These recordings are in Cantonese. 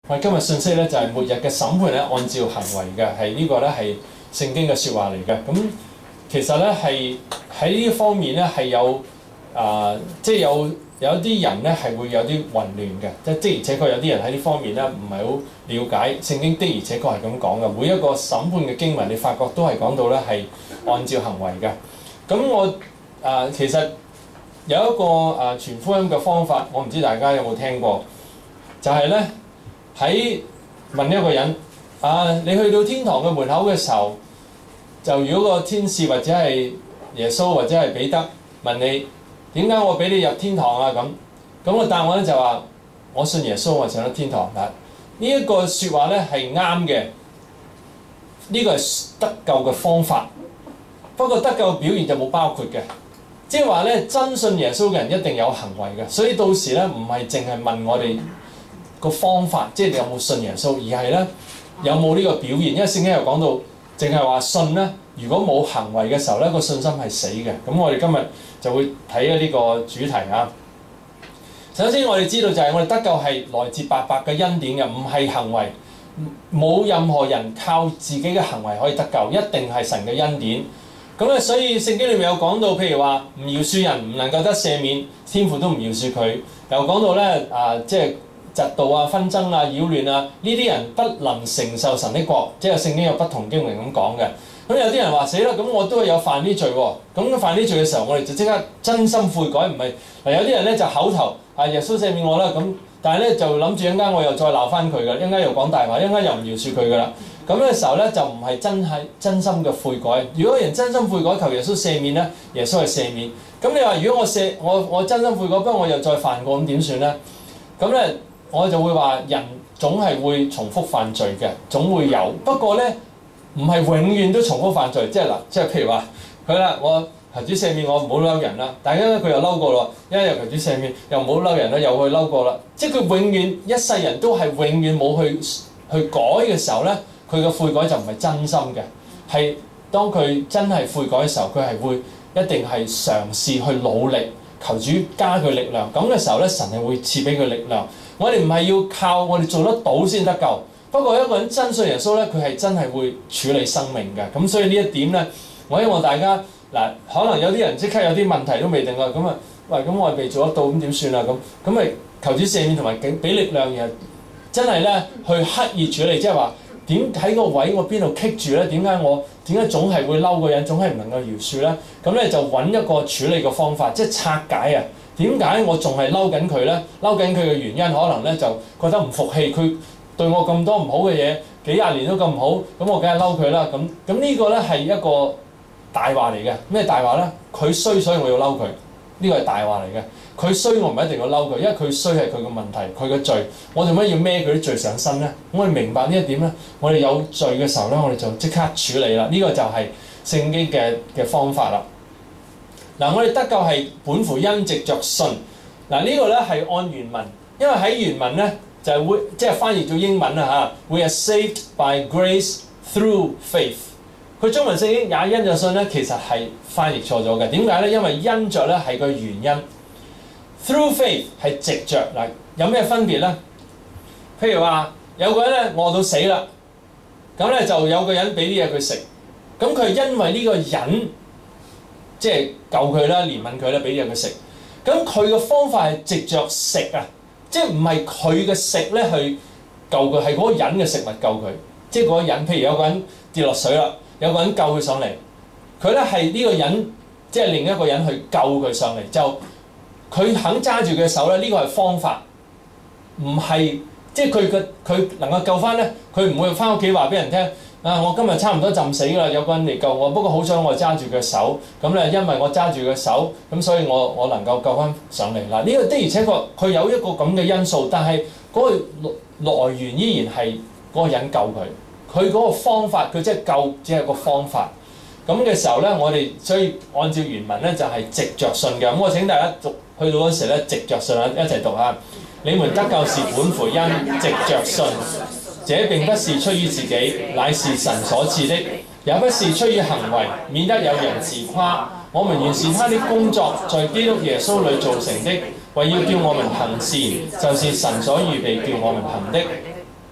我哋今日信息咧就係末日嘅審判咧，按照行為嘅，係呢個咧係聖經嘅説話嚟嘅。咁其實咧係喺呢方面咧係有即係有啲人咧係會有啲混亂嘅，即係的而且確有啲人喺呢方面咧唔係好了解聖經，的而且確係咁講嘅。每一個審判嘅經文，你發覺都係講到咧係按照行為嘅。咁我其實有一個傳福音嘅方法，我唔知大家有冇聽過，就係咧喺問一個人你去到天堂嘅門口嘅時候，就如果個天使或者係耶穌或者係彼得問你點解我俾你入天堂啊？咁個答案咧就話我信耶穌，我上咗天堂。嗱，呢一個説話咧係啱嘅，呢個係得救嘅方法。不過得救嘅表現就冇包括嘅，即係話咧真信耶穌嘅人一定有行為嘅，所以到時咧唔係淨係問我哋個方法，即係你有冇信耶穌，而係咧有冇呢個表現。因為聖經又講到，淨係話信咧，如果冇行為嘅時候咧，個信心係死嘅。咁我哋今日就會睇呢個主題啊。首先我哋知道就係我哋得救係來自白白嘅恩典嘅，唔係行為，冇任何人靠自己嘅行為可以得救，一定係神嘅恩典。咁咧，所以聖經裏面有講到，譬如話唔饒恕人唔能夠得赦免，天父都唔饒恕佢。又講到咧即係嫉妒啊、紛爭啊、擾亂啊，呢啲人不能承受神的國，即係聖經有不同經文咁講嘅。咁有啲人話死啦，咁我都係有犯啲罪喎。咁犯啲罪嘅時候，我哋就即刻真心悔改，唔係嗱有啲人咧就口頭耶穌赦免我啦，咁但係咧就諗住一陣間我又再鬧翻佢㗎，一陣間又講大話，一陣間又唔饒恕佢㗎啦。咁嘅時候咧就唔係真心嘅悔改。如果人真心悔改求耶穌赦免咧，耶穌係赦免。咁你話如果我真心悔改，不過我又再犯過，咁點算咧？咁咧我就會話人總係會重複犯罪嘅，總會有。不過咧唔係永遠都重複犯罪，即係譬如話佢啦，我求主赦免我，唔好嬲人啦。但係咧佢又嬲過咯，一又求主赦免，又唔好嬲人啦，又去嬲過啦。即係佢永遠一世人都係永遠冇去改嘅時候咧。佢嘅悔改就唔係真心嘅，係當佢真係悔改嘅時候，佢係會一定係嘗試去努力，求主加佢力量。咁嘅時候咧，神係會賜俾佢力量。我哋唔係要靠我哋做得到先得救。不過一個人真信耶穌咧，佢係真係會處理生命嘅。咁所以呢一點咧，我希望大家嗱，可能有啲人即刻有啲問題都未定啊。咁啊，喂，咁我未做得到，咁點算啊？咁咪求主赦免同埋俾力量，然後真係咧去刻意處理，即係話。點喺個位我邊度棘住咧？點解總係會嬲個人，總係唔能夠饒恕咧？咁咧就揾一個處理嘅方法，即係拆解啊！點解我仲係嬲緊佢咧？嬲緊佢嘅原因可能咧就覺得唔服氣，佢對我咁多唔好嘅嘢，幾廿年都咁好，咁我梗係嬲佢啦！咁呢個咧係一個大話嚟嘅。咩大話咧？佢衰所以我要嬲佢，呢個係大話嚟嘅。佢衰我唔一定要嬲佢，因為佢衰係佢嘅問題，佢嘅罪，我做乜要孭佢啲罪上身咧？我哋明白呢一點咧，我哋有罪嘅時候咧，我哋就即刻處理啦。呢個就係聖經嘅方法啦。嗱，我哋得救係本乎恩，藉着信。嗱，呢個咧係按原文，因為喺原文咧就係會即係翻譯做英文啊嚇。We are saved by grace through faith。佢中文聖經也因着信咧，其實係翻譯錯咗嘅。點解咧？因為因着咧係個原因。Through faith 係藉着嗱，有咩分別咧？譬如話有個人咧餓到死啦，咁咧就有個人俾啲嘢佢食，咁佢因為呢個人即係救佢啦、憐憫佢啦、俾啲嘢佢食，咁佢嘅方法係藉着食啊，即係唔係佢嘅食咧去救佢，係嗰個人嘅食物救佢，即係嗰個人。譬如有個人跌落水啦，有個人救佢上嚟，佢咧係呢個人即係另一個人去救佢上嚟就。佢肯揸住佢嘅手咧，呢個係方法，唔係即係佢能夠救翻咧，佢唔會翻屋企話俾人聽我今日差唔多浸死啦，有個人嚟救我，不過好彩我揸住佢嘅手，咁咧因為我揸住佢嘅手，咁所以我能夠救翻上嚟啦。呢個的而且確佢有一個咁嘅因素，但係嗰個來源依然係嗰個人救佢，佢嗰個方法佢即係救，只係個方法。咁嘅時候咧，我哋所以按照原文咧就係藉着信嘅。咁我請大家去到嗰時咧，藉着信啊，一齊讀下。你們得救是本乎恩，藉着信。這並不是出於自己，乃是神所賜的，也不是出於行為，免得有人自誇。我們原是他的工作，在基督耶穌裏造成的，為要叫我們行善，就是神所預備叫我們行的。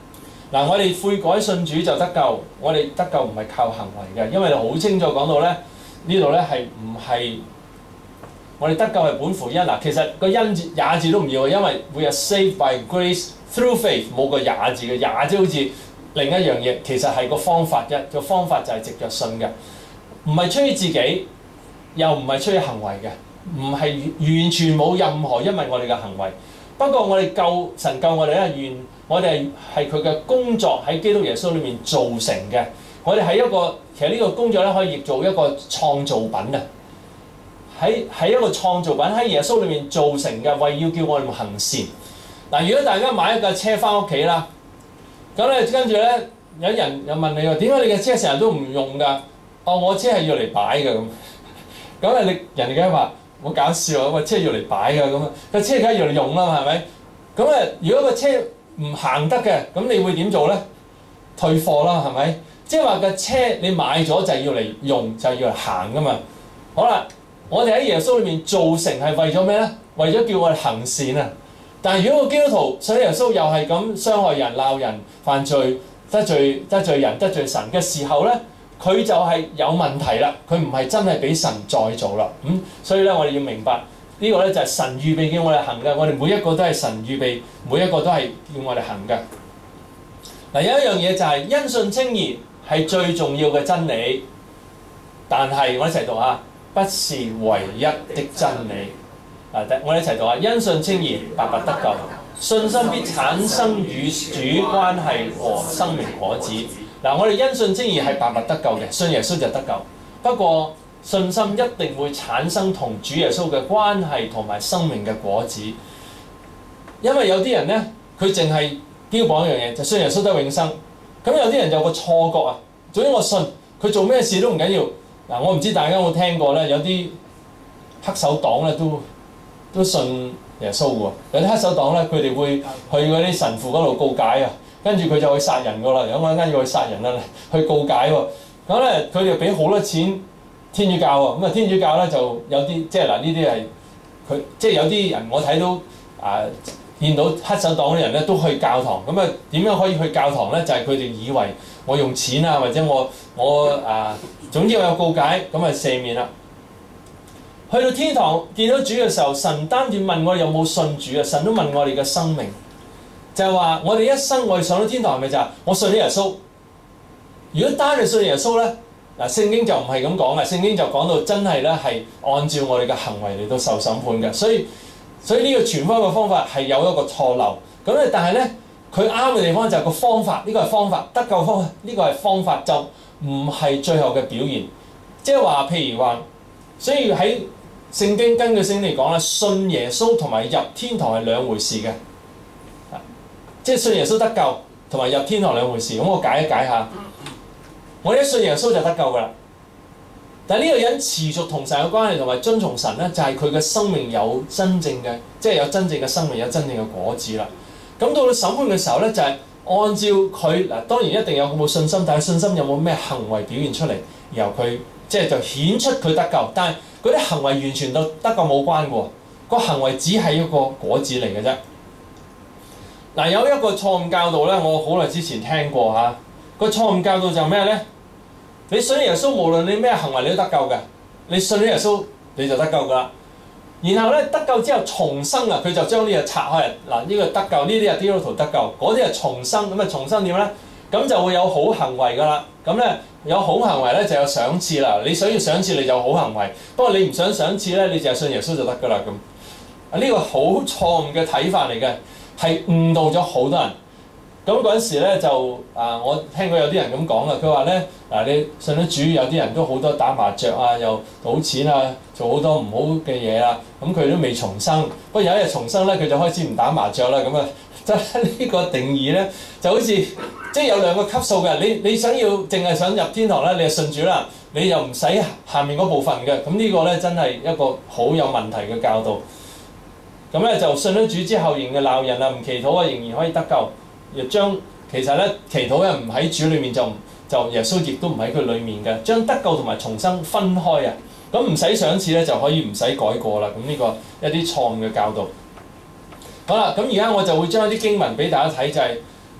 嗱，我哋悔改信主就得救，我哋得救唔係靠行為嘅，因為好清楚講到咧，呢度咧係唔係我哋得救係本乎恩嗱，其實個恩字也字都唔要，因為 we are saved by grace through faith 冇個也字嘅，也即好似另一樣嘢，其實係個方法啫，個方法就係藉著信嘅，唔係出於自己，又唔係出於行為嘅，唔係完全冇任何因為我哋嘅行為。不過我哋神救我哋咧，願我哋係佢嘅工作喺基督耶穌裏面造成嘅。我哋係一個其實呢個工作咧可以譯做一個創造品啊，喺一個創造品喺耶穌裏面造成嘅，為要叫我哋行善。嗱，如果大家買一架車翻屋企啦，咁咧跟住咧有人又問你話點解你嘅車成日都唔用㗎？哦，我車係要嚟擺嘅咁。咁你人哋梗係話好搞笑啊！個車要嚟擺㗎咁啊，個車梗係要嚟用啦嘛，係咪？咁如果個車唔行得嘅，咁你會點做咧？退貨啦，係咪？即係話個車你買咗就係要嚟用，就係要嚟行㗎嘛。好啦，我哋喺耶穌裏面造成係為咗咩咧？為咗叫我哋行善啊！但係如果個基督徒信耶穌又係咁傷害人、鬧人、犯罪、得罪人、得罪神嘅時候咧，佢就係有問題啦。佢唔係真係俾神再做啦。所以咧，我哋要明白呢個咧就係神預備叫我哋行嘅。我哋每一個都係神預備，每一個都係叫我哋行嘅。嗱，有一樣嘢就係因信稱義係最重要嘅真理，但係我哋一齊讀下，不是唯一的真理。我哋一齊讀下，因信稱義，白白得救。信心必產生與主關係和生命果子。嗱，我哋因信稱義係白白得救嘅，信耶穌就得救。不過信心一定會產生同主耶穌嘅關係同埋生命嘅果子。因為有啲人咧，佢淨係標榜一樣嘢，就信耶穌得永生。咁有啲人有個錯覺啊，總之我信佢做咩事都唔緊要。嗱，我唔知大家有冇聽過咧，有啲黑手黨咧都信耶穌喎。有啲黑手黨咧，佢哋會去嗰啲神父嗰度告解啊，跟住佢就去殺人噶啦。有冇一間要去殺人啦？去告解喎。咁咧，佢哋俾好多錢天主教喎。咁啊，天主教咧就有啲即係嗱，呢啲係佢即係有啲人我睇到見到黑手黨啲人咧都去教堂。咁啊，點樣可以去教堂咧？就係佢哋以為我用錢啊，或者我總之我有告解，咁啊赦免啦。去到天堂見到主嘅時候，神單止問我哋有冇信主啊，神都問我哋嘅生命，就係話我哋一生我哋上到天堂係咪就係我信咗耶穌？如果單係信耶穌咧，嗱聖經就唔係咁講嘅，聖經就講到真係咧係按照我哋嘅行為嚟到受審判嘅，所以呢個傳福音嘅方法係有一個錯漏。咁咧，但係咧佢啱嘅地方就係個方法，呢個係方法，得救方法，呢個係方法就唔係最後嘅表現。即係話譬如話，所以喺聖經根據聖經嚟講咧，信耶穌同埋入天堂係兩回事嘅，即係信耶穌得救同埋入天堂兩回事。咁我解一解下，我哋一信耶穌就得救噶啦。但係呢個人持續同神有關係同埋遵從神咧，就係佢嘅生命有真正嘅，即係有真正嘅生命，有真正嘅果子啦。咁到審判嘅時候咧，就係按照佢嗱，當然一定有冇信心，但係信心有冇咩行為表現出嚟，然後佢即係就顯出佢得救，但係嗰啲行為完全都得救冇關嘅喎，個行為只係一個果子嚟嘅啫。嗱，有一個錯誤教導咧，我好耐之前聽過嚇。個錯誤教導就係咩咧？你信耶穌，無論你咩行為你都得救嘅。你信咗耶穌你就得救噶啦。然後咧得救之後重生啊，佢就將呢個拆開。嗱，呢個得救，呢啲係基督徒得救，嗰啲係重生。咁啊重生點咧？咁就會有好行為噶啦。咁咧有好行為咧就有賞賜啦。你想要賞賜你就有好行為，不過你唔想賞賜咧，你就係信耶穌就得噶啦咁。呢個好錯誤嘅睇法嚟嘅，係誤導咗好多人。咁嗰陣時咧就我聽過有啲人咁講啊，佢話咧你信咗主，有啲人都好多打麻雀啊，又賭錢啊，做好多唔好嘅嘢啦。咁佢都未重生，不過有一日重生咧，佢就開始唔打麻雀啦。咁啊，即係呢個定義咧，就好似即係有兩個級數嘅。你想要淨係想入天堂咧，你就信主啦，你又唔使下面嗰部分嘅。咁呢個咧真係一個好有問題嘅教導。咁咧就信咗主之後，仍然鬧人啊，唔祈禱啊，仍然可以得救。亦將其實咧祈禱人唔喺主裏面就耶穌亦都唔喺佢裏面嘅，將得救同埋重生分開啊！咁唔使賞賜咧就可以唔使改過啦。咁呢個一啲錯誤嘅教導。好啦，咁而家我就會將一啲經文俾大家睇，就係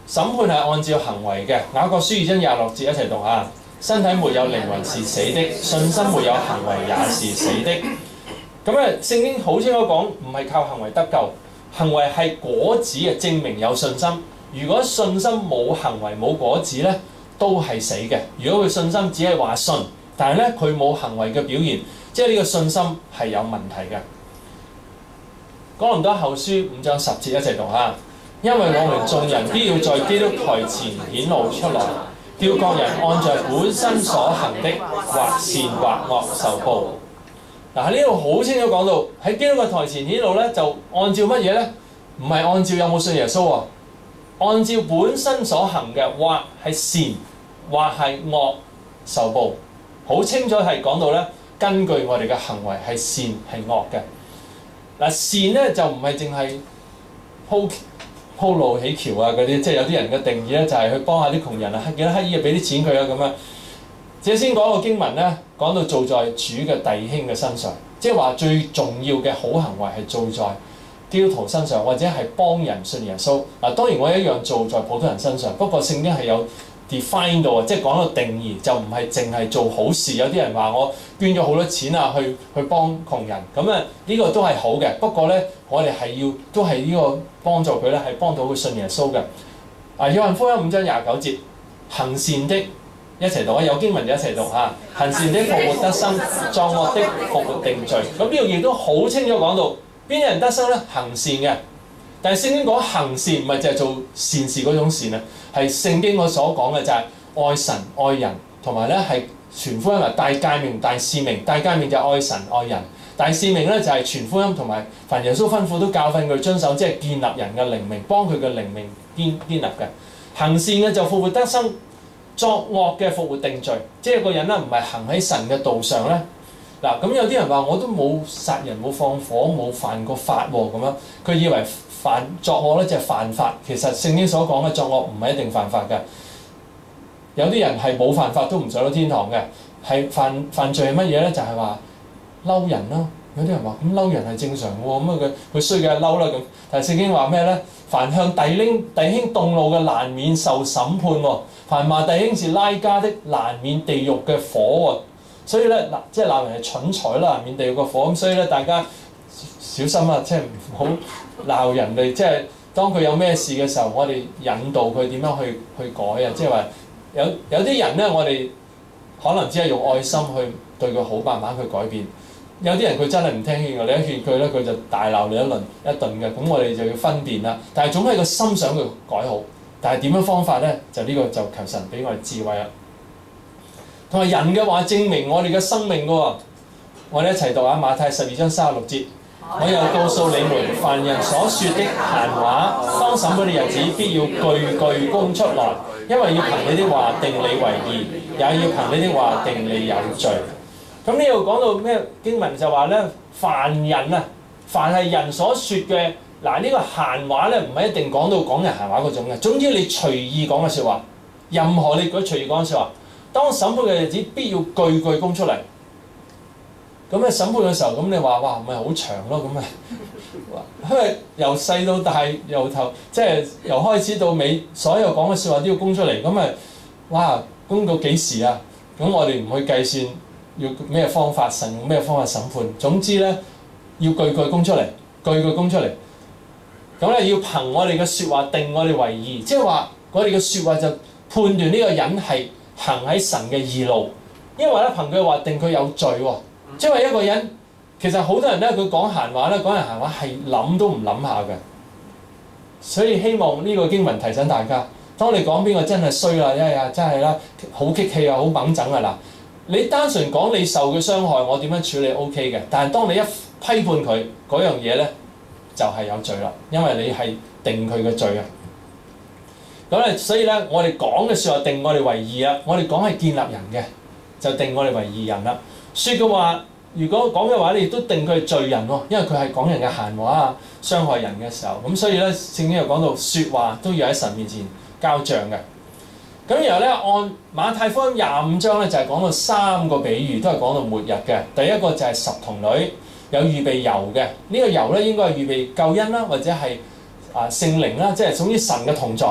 審判係按照行為嘅。雅各書2章26節一齊讀下：身體沒有靈魂是死的，信心沒有行為也是死的。咁啊，聖經好清楚講，唔係靠行為得救，行為係果子嘅，證明有信心。如果信心冇行為冇果子咧，都係死嘅。如果佢信心只係話信，但係咧佢冇行為嘅表現，即係呢個信心係有問題嘅。哥林多後書5章10節一齊讀下：因為我們眾人必要在基督台前顯露出來，叫各人按着本身所行的，或善或惡受報。嗱，喺呢度好清楚講到喺基督嘅台前顯露咧，就按照乜嘢咧？唔係按照有冇信耶穌喎，按照本身所行嘅，或係善或係惡受報。好清楚係講到咧，根據我哋嘅行為係善係惡嘅。嗱，善咧就唔係淨係鋪路起橋啊嗰啲，即係有啲人嘅定義咧就係去幫下啲窮人啊，幾多乞兒啊俾啲錢佢啊咁樣。即係先講個經文咧，講到做在主嘅弟兄嘅身上，即係話最重要嘅好行為係做在基督徒身上，或者係幫人信耶穌。嗱，當然我一樣做在普通人身上，不過聖經係有 define 到啊，即係講到定義，就唔係淨係做好事。有啲人話我捐咗好多錢啊，去幫窮人，咁啊呢個都係好嘅。不過咧，我哋係要都係呢個幫助佢咧，係幫到佢信耶穌嘅。啊，約翰福音5章29節，行善的一齊讀啊，有經文就一齊讀嚇。行善的復活得生，作惡的復活定罪。咁呢度亦都好清楚講到邊啲人得生咧？行善嘅。但係聖經講行善唔係淨係做善事嗰種善啊，係聖經我所講嘅就係愛神愛人，同埋咧係傳福音啊，大誡命大使命。大誡命就係愛神愛人，大使命咧就係傳福音同埋凡耶穌吩咐都教訓佢遵守，即係建立人嘅靈命，幫佢嘅靈命建立嘅。行善嘅就復活得生，作惡嘅復活定罪。即係個人咧唔係行喺神嘅道上咧。嗱，咁有啲人話我都冇殺人冇放火冇犯過法喎，咁樣佢以為作惡咧就係犯法。其實聖經所講嘅作惡唔係一定犯法嘅。有啲人係冇犯法都唔上到天堂嘅，係犯罪係乜嘢咧？就係話嬲人咯。有啲人話咁嬲人係正常喎，咁啊佢衰嘅嬲啦咁。但係聖經話咩咧？凡向弟兄動怒嘅，難免受審判喎；凡罵弟兄是拉加的，難免地獄嘅火喎。所以咧即係鬧人係蠢材啦，難免地獄嘅火。咁所以咧，大家小心啊，即係唔好鬧人哋。即係當佢有咩事嘅時候，我哋引導佢點樣去改啊。即係話有啲人咧，我哋可能只係用愛心去對佢好，慢慢去改變。有啲人佢真係唔聽勸我，你一勸佢咧，佢就大鬧你一頓嘅。咁我哋就要分辨啦。但係總係個心想佢改好，但係點樣方法咧？就呢個就求神俾我哋智慧啦。同埋人嘅話證明我哋嘅生命嘅喎，我哋一齊讀下馬太12章36節。我又告訴你們，凡人所說的閒話，當審判的日子，必要句句供出來，因為要憑你的話定你為義，也要憑你的話定你有罪。咁呢度講到咩經文就話咧，凡人啊，凡係人所說嘅，嗱呢個閒話咧，唔係一定講到講人閒話嗰種嘅。總之你隨意講嘅説話，任何你隨意講嘅説話，當審判嘅日子，必要句句供出嚟。咁咧審判嘅時候，咁你話哇，咪好長咯咁啊？因為由細到大，由頭即係由開始到尾，所有講嘅説話都要供出嚟。咁啊，哇，供到幾時啊？咁我哋唔去計算。要咩方法，神用咩方法審判？總之咧，要句句供出嚟，句句供出嚟。咁咧要憑我哋嘅説話定我哋為義，即係話我哋嘅説話就判斷呢個人係行喺神嘅義路。因為咧憑佢話定佢有罪喎。即係話一個人其實好多人咧佢講閒話咧，講人閒話係諗都唔諗下嘅。所以希望呢個經文提醒大家，當你講邊個真係衰啦，真係啦，好激氣啊，好猛整啊嗱。你單純講你受嘅傷害，我點樣處理 OK 嘅。但係當你一批判佢嗰樣嘢咧，就係有罪啦，因為你係定佢嘅罪啊。咁咧，所以咧，我哋講嘅説話定我哋為義啊。我哋講係建立人嘅，就定我哋為義人啦。説嘅話，如果講嘅話，你亦都定佢係罪人喎，因為佢係講人嘅閒話啊，傷害人嘅時候。咁所以咧，聖經又講到説話都要喺神面前交賬嘅。咁然後咧，按馬太福音25章咧，就係講到3個比喻，都係講到末日嘅。第一個就係十童女有預備油嘅，呢、這個油咧應該係預備救恩啦，或者係聖靈啦，即係總之神嘅同在。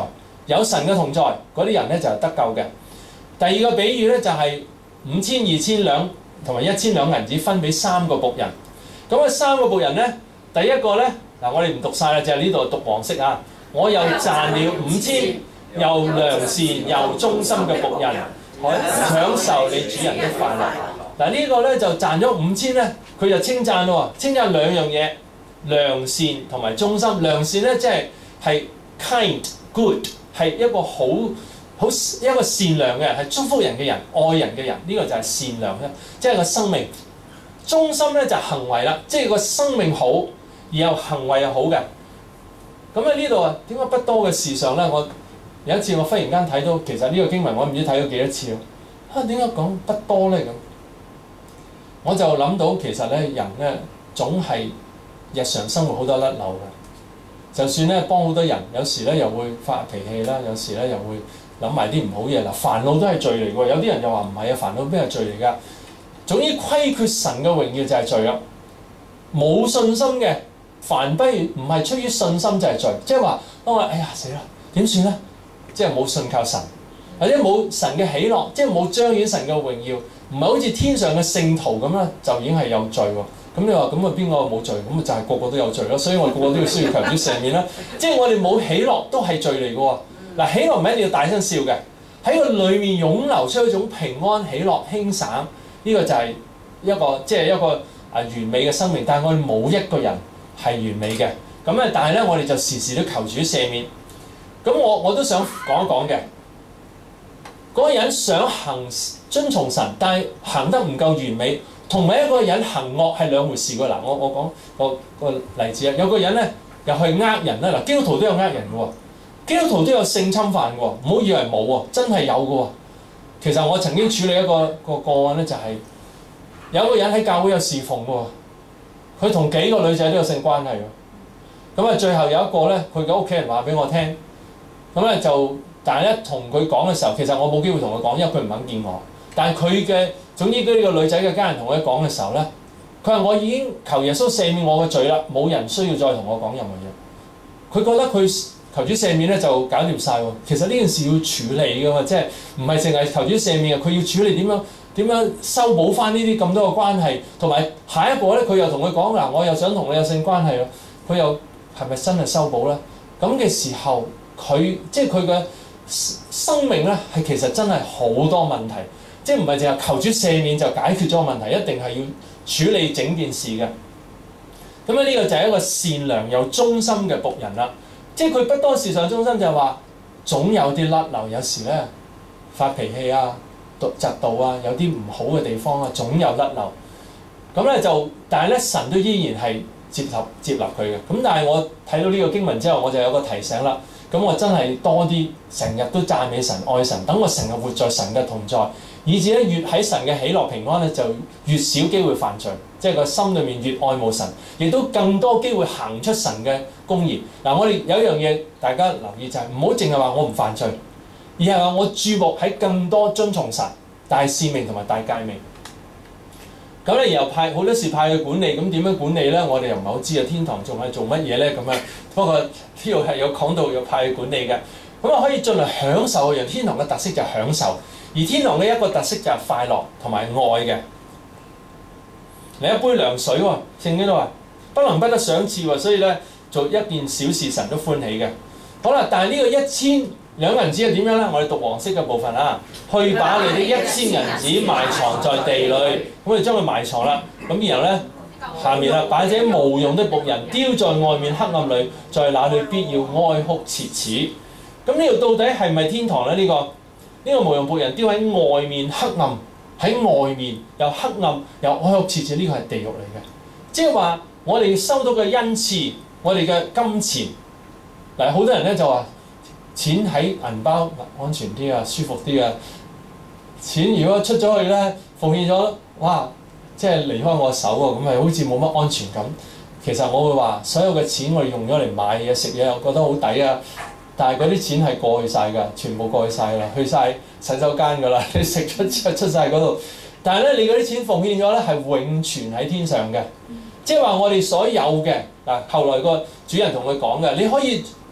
有神嘅同在，嗰啲人咧就係得救嘅。第二個比喻咧就係5千、2千兩同埋1千兩銀子分俾3個僕人。咁啊3個僕人咧，第一個咧嗱，我哋唔讀晒啦，就係呢度讀黃色啊。我又賺了5千，又良善又忠心嘅僕人，享受你主人的快樂。嗱呢個咧就賺咗5千咧，佢就稱讚咯喎，稱讚兩樣嘢，良善同埋忠心。良善咧即係 kind good， 係一個好一個善良嘅人，係祝福人嘅人、愛人嘅人，呢個就係善良嘅，即係個生命。忠心咧就係行為啦，即係個生命好，然後行為又好嘅。咁喺呢度啊，點解不多嘅事上咧？我有一次我忽然間睇到，其實呢個經文我唔知睇咗幾多次咯。點解講不多咧咁？我就諗到其實咧人咧總係日常生活好多甩漏嘅。就算咧幫好多人，有時咧又會發脾氣啦，有時咧又會諗埋啲唔好嘢。嗱，煩惱都係罪嚟喎。有啲人就話唔係啊，煩惱邊係罪嚟㗎？總之虧缺神嘅榮耀就係罪啦。冇信心嘅。凡不唔係出於信心就係罪，即係話當我哎呀死啦點算咧？即係冇信靠神，或者冇神嘅喜樂，即係冇彰顯神嘅榮耀，唔係好似天上嘅聖徒咁啦，就已經係有罪喎。咁你話咁啊邊個冇罪？咁啊就係個個都有罪咯。所以我哋個個都要需要求主赦免啦。即係我哋冇喜樂都係罪嚟嘅喎。嗱，喜樂唔係一定要大聲笑嘅，喺個裏面湧流出一種平安、喜樂、輕省，呢個就係一個即係一個完美嘅生命。但係我哋冇一個人係完美嘅，咁咧，但係咧，我哋就時時都求主赦免。咁我都想講一講嘅，嗰個人想遵從神，但係行得唔夠完美，同埋一個人行惡係兩回事㗎。嗱，我講個例子啊，有個人咧又去呃人啦。嗱，基督徒都有呃人嘅喎，基督徒都有性侵犯嘅喎，唔好以為冇喎，真係有嘅喎。其實我曾經處理一個個案咧，就係有個人喺教會有侍奉嘅喎。佢同幾個女仔都有性關係喎，咁啊最後有一個咧，佢嘅屋企人話俾我聽，咁咧就，但係咧同佢講嘅時候，其實我冇機會同佢講，因為佢唔肯見我。但係佢嘅總之呢個女仔嘅家人同佢講嘅時候咧，佢話我已經求耶穌赦免我嘅罪啦，冇人需要再同我講任何嘢。佢覺得佢求主赦免咧就搞掂晒喎。其實呢件事要處理㗎嘛，即係唔係淨係求主赦免啊？佢要處理點樣修補翻呢啲咁多嘅關係，同埋下一步咧，佢又同佢講嗱，我又想同你有性關係咯，佢又係咪真係修補咧？咁嘅時候，佢即係佢嘅生命咧，係其實真係好多問題，即係唔係淨係求主赦免就解決咗個問題，一定係要處理整件事嘅。咁咧呢個就係一個善良又忠心嘅僕人啦，即係佢不多事上忠心，就係話總有啲甩漏，有時咧發脾氣啊。嫉妒啊，有啲唔好嘅地方啊，總有甩漏。咁咧就，但係咧神都依然係接納佢嘅。咁但係我睇到呢個經文之後，我就有個提醒啦。咁我真係多啲成日都讚美神、愛神，等我成日活在神嘅同在，以至咧越喺神嘅喜樂平安咧，就越少機會犯罪，即係個心裏面越愛慕神，亦都更多機會行出神嘅公義。嗱，我哋有一樣嘢大家留意就係唔好淨係話我唔犯罪。而係話我注目喺更多遵從神、大使命同埋大誡命。咁咧，然後派好多時派去管理，咁點樣管理咧？我哋又唔係好知啊。天堂仲係做乜嘢咧？咁啊，不過呢度係有講到有派去管理嘅。咁啊，可以盡量享受嘅。天堂嘅特色就係享受，而天堂嘅一個特色就係快樂同埋愛嘅。你一杯涼水喎，聖經都話不能不得賞賜喎，所以咧做一件小事神都歡喜嘅。好啦，但係呢個1千兩銀子係點樣咧？我哋讀黃色嘅部分啊，去把你的1千銀子埋藏在地裏，咁我哋將佢埋藏啦。咁然後咧，下面啦，把這無用的僕人丟在外面黑暗裏，在那裏必要哀哭切齒。咁呢度到底係咪天堂咧？呢個無用僕人丟喺外面黑暗，喺外面又黑暗又哀哭切齒，呢個係地獄嚟嘅。即係話我哋收到嘅恩賜，我哋嘅金錢，嗱好多人咧就話。錢喺銀包安全啲啊，舒服啲啊。錢如果出咗去咧，奉獻咗，哇，即係離開我手喎，咁咪好似冇乜安全感。其實我會話，所有嘅錢我哋用咗嚟買嘢食嘢，我覺得好抵啊。但係嗰啲錢係過去晒㗎，全部過去晒啦，去晒洗手間㗎啦。你食咗之後出晒嗰度，但係咧你嗰啲錢奉獻咗咧係永存喺天上嘅。即係話我哋所有嘅嗱，後來個主人同佢講嘅，你可以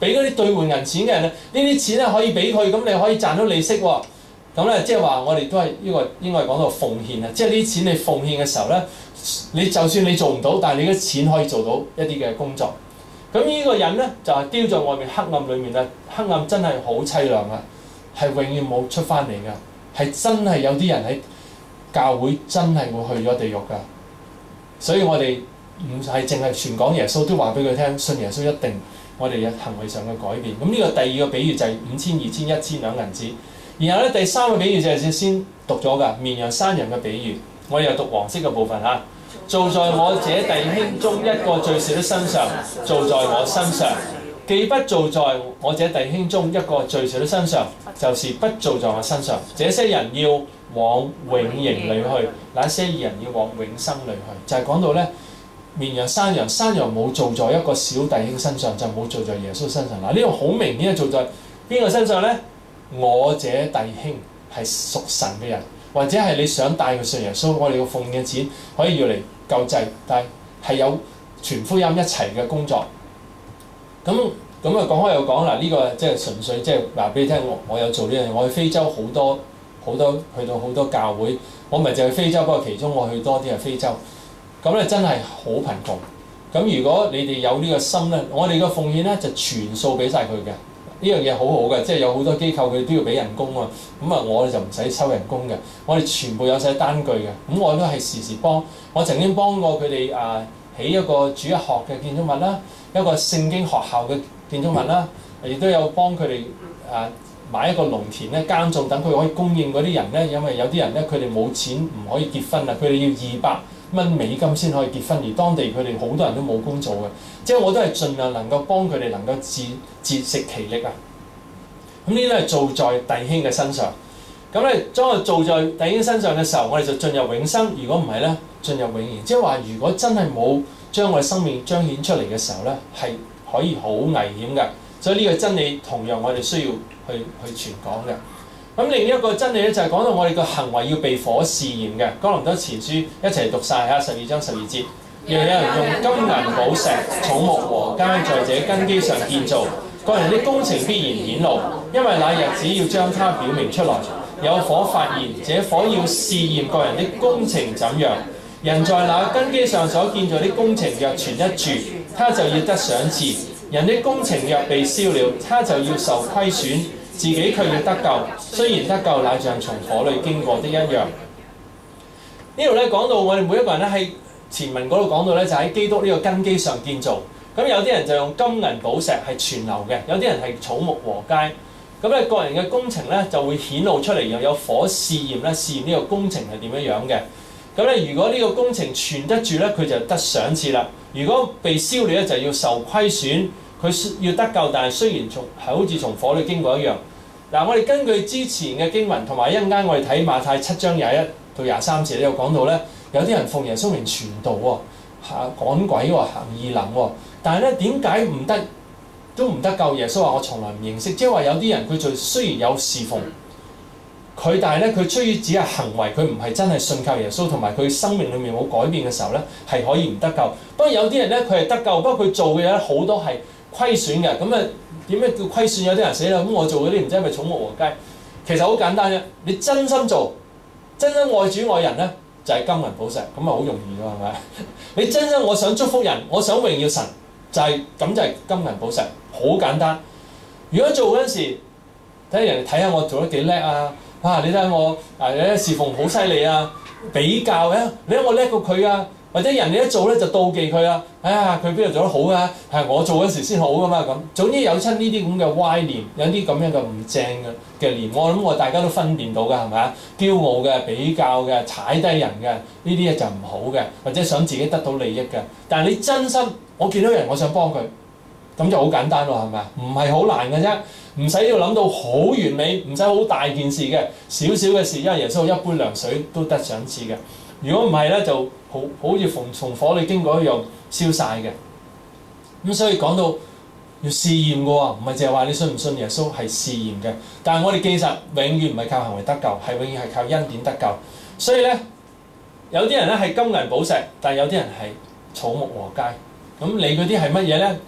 俾嗰啲兌換銀錢嘅人呢啲錢咧可以俾佢，咁你可以賺到利息喎。咁咧即係話我哋都係呢個應該係講到奉獻啊，即係呢啲錢你奉獻嘅時候咧，你就算你做唔到，但係你嘅錢可以做到一啲嘅工作。咁呢個人咧就係丟在外面黑暗裏面啦，黑暗真係好凄涼啊，係永遠冇出翻嚟㗎，係真係有啲人喺教會真係會去咗地獄㗎。所以我哋唔係淨係傳講耶穌，都話俾佢聽，信耶穌一定我哋有行為上嘅改變。咁呢個第二個比喻就係5千、2千、1千兩銀子。然後咧第三個比喻就係先讀咗㗎，綿羊山羊嘅比喻。我哋又讀黃色嘅部分嚇。做在我這弟兄中一個最小的身上，做在我身上；既不做在我這弟兄中一個最小的身上，就是不做在我身上。這些人要往永刑裏去，那些義人要往永生裏去。就係講到咧，綿羊山羊，山羊冇做在一個小弟兄身上，就冇做在耶穌身上。嗱，呢個好明顯係做在邊個身上咧？我這弟兄係屬神嘅人，或者係你想帶佢信耶穌，我哋要奉嘅錢可以要嚟救濟，但係有傳福音一齊嘅工作。咁啊講開又講啦，呢個即係純粹即係話俾你聽，我有做呢樣嘢。我去非洲好多去到好多教會，我唔係淨係非洲，不過其中我去多啲係非洲。咁咧真係好貧窮。咁如果你哋有呢個心咧，我哋嘅奉獻咧就全數俾晒佢嘅。呢樣嘢好好嘅，即係有好多機構佢都要俾人工啊。咁啊，我哋就唔使收人工嘅，我哋全部有晒單據嘅。咁我都係時時幫。我曾經幫過佢哋起一個主日學嘅建築物啦，一個聖經學校嘅建築物啦，亦都有幫佢哋買一個農田咧耕種，等佢可以供應嗰啲人咧，因為有啲人咧佢哋冇錢唔可以結婚啊，佢哋要200蚊美金先可以結婚，而當地佢哋好多人都冇工做嘅，即係我都係盡量能夠幫佢哋能夠自食其力啊。咁呢啲係做在弟兄嘅身上。咁咧當我做在弟兄身上嘅時候，我哋就進入永生；如果唔係咧，進入永刑。即係話，如果真係冇將我哋生命彰顯出嚟嘅時候咧，係可以好危險嘅。所以呢個真理同樣我哋需要去傳講嘅。咁另一個真理咧就係講到我哋個行為要被火試驗嘅。哥林多前書一齊讀晒嚇12章12節。若有人用金銀寶石、草木和秸在這根基上建造，個人的工程必然顯露，因為那日子要將它表明出來。有火發現，這火要試驗個人的工程怎樣。人在那根基上所建造的工程若存得住，他就要得賞賜；人的工程若被燒了，他就要受虧損，自己卻要得救。雖然得救，乃像從火裏經過的一樣。呢度咧講到我哋每一個人咧喺前文嗰度講到咧，就喺基督呢個根基上建造。咁有啲人就用金銀寶石係全流嘅，有啲人係草木禾秸。咁咧個人嘅工程咧就會顯露出嚟，又有火試驗咧，試驗呢個工程係點樣樣嘅。咁咧如果呢個工程存得住咧，佢就得賞賜啦；如果被燒了咧，就要受虧損。佢要得救，但係雖然係好似從火裏經過一樣。嗱，我哋根據之前嘅經文同埋一陣間我哋睇馬太7章21到23節咧，有講到咧，有啲人奉耶穌名傳道喎，趕鬼喎，行異能喎，但係咧點解唔得？都唔得救。耶穌話：我從來唔認識，即係話有啲人佢就雖然有侍奉，佢但係咧佢出於只係行為，佢唔係真係信靠耶穌，同埋佢生命裡面冇改變嘅時候咧，係可以唔得救。不過有啲人咧佢係得救，不過佢做嘅嘢好多係虧損嘅。咁啊點樣叫虧損？有啲人死啦，咁我做嗰啲唔知係咪草木禾秸？其實好簡單啫，你真心做，真心愛主愛人咧，就係金銀寶石，咁啊好容易㗎，係咪？你真心我想祝福人，我想榮耀神，就係咁就係金銀寶石。好簡單。如果做嗰陣時，睇人哋睇下我做得幾叻啊！哇！你睇下我侍奉好犀利啊！比較啊，你睇我叻過佢啊！或者人哋一做咧就妒忌佢啊！哎呀，佢邊度做得好啊？係我做嗰時先好噶嘛咁。總之有親呢啲咁嘅歪念，有啲咁樣嘅唔正嘅念，我諗我大家都分辨到㗎，係咪啊？驕傲嘅、比較嘅、踩低人嘅呢啲嘢就唔好嘅，或者想自己得到利益嘅。但係你真心，我見到人我想幫佢。咁就好簡單咯，係咪啊？唔係好難嘅啫，唔使要諗到好完美，唔使好大件事嘅，少少嘅事，因為耶穌一杯涼水都得賞賜嘅。如果唔係咧，就好似從火裏經過一樣燒晒嘅。咁所以講到要試驗嘅喎，唔係淨係話你信唔信耶穌係試驗嘅。但係我哋記實永遠唔係靠行為得救，係永遠係靠恩典得救。所以咧，有啲人咧係金銀寶石，但係有啲人係草木禾秸。咁你嗰啲係乜嘢咧？